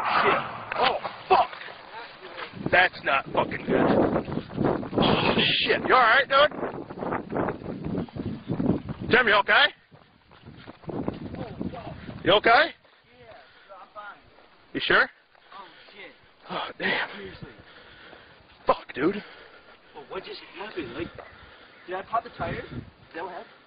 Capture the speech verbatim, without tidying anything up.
shit. Oh, fuck. That's not fucking good. Oh, shit. You alright, dude? Tim, you okay? You okay? Yeah, I'm fine. You sure? Oh, shit. Oh, damn. Seriously. Fuck, dude. Well, what just happened? Like, did I pop the tires? Is that what happened?